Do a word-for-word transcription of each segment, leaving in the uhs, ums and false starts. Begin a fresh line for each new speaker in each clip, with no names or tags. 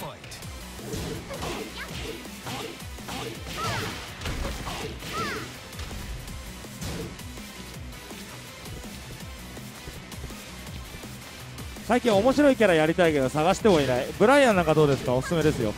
最近面白いキャラやりたいけど探してもいない。ブライアンなんかどうですか？おすすめですよ。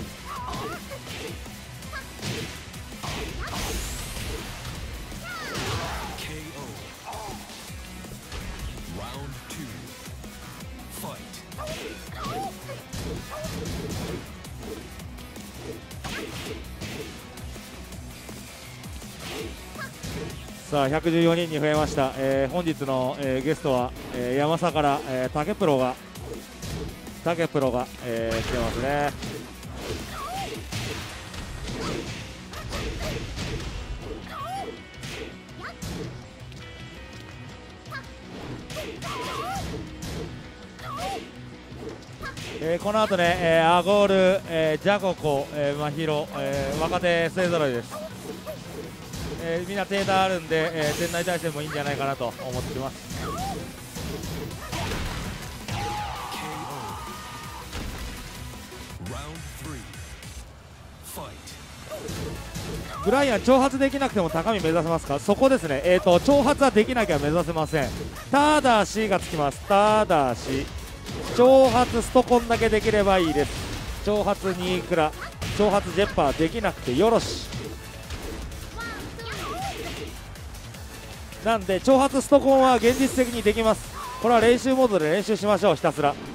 さあひゃくじゅうよにんに増えました。えー、本日の、えー、ゲストは、えー、山佐から、えー、竹プロが竹プロが、えー、来てますね。えー、この後ね、えー、アゴール、えー、ジャココ、えー、マヒロ、えー、若手勢ぞろいです。えー、みんなデータあるんで、えー、店内対戦もいいんじゃないかなと思ってます。ブライアン挑発できなくても高み目指せますか？そこですね。えーと挑発はできなきゃ目指せません。ただしがつきます。ただし挑発ストコンだけできればいいです。挑発にいくら挑発ジェッパーできなくてよろし。なんで挑発ストコンは現実的にできます。これは練習モードで練習しましょう。ひたすら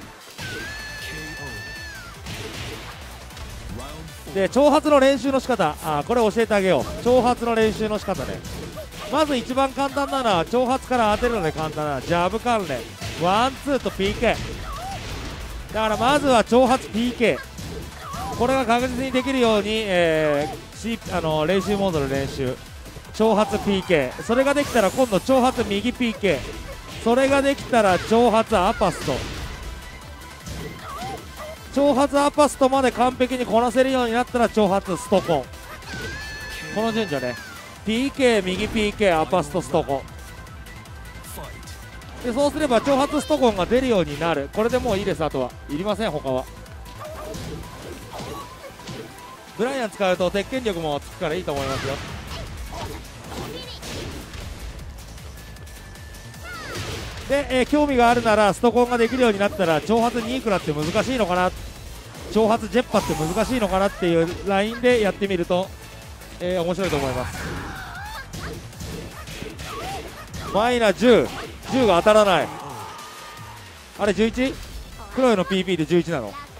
で挑発の練習の仕方、あこれ教えてあげよう。挑発の練習の仕方ね。まず一番簡単なのは挑発から当てるので簡単なジャブ関連ワンツーと ピーケー だからまずは挑発 ピーケー これが確実にできるように、えー、C、あの練習モードの練習挑発 ピーケー それができたら今度挑発右 ピーケー それができたら挑発アパスト挑発アパストまで完璧にこなせるようになったら挑発ストコン。この順序ね。 ピーケー 右 ピーケー アパストストコンでそうすれば挑発ストコンが出るようになる。これでもういいです。あとはいりません。他はブライアン使うと鉄拳力もつくからいいと思いますよ。で、えー、興味があるならストコンができるようになったら挑発にいくらって難しいのかな、挑発ジェッパって難しいのかなっていうラインでやってみると、えー、面白いと思います。マイナじゅう、じゅうが当たらない。あれ じゅういち？ 黒いの ピーピー でじゅういちなの。